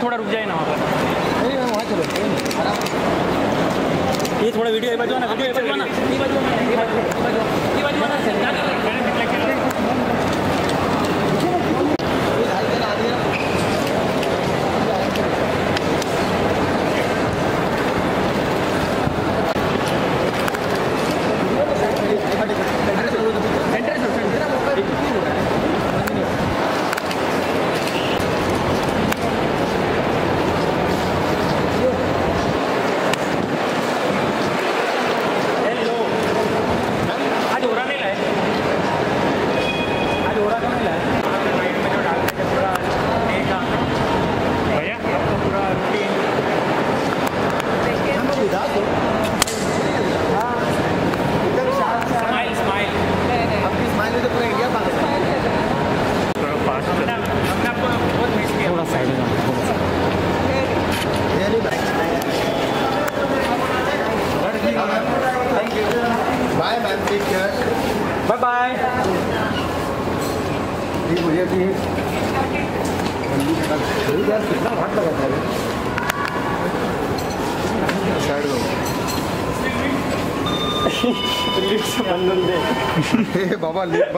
थोड़ा रुक जाए ना वहाँ पर। नहीं वहाँ चलो। ये थोड़ा वीडियो बजवाना, वीडियो बजवाना, ये बजवाना, ये बजवाना। Bye ma'am, take care. Bye bye. मुझे भी कितना भाट लगा था साइड में। लिफ्ट से बंद दे बाबा लिफ्ट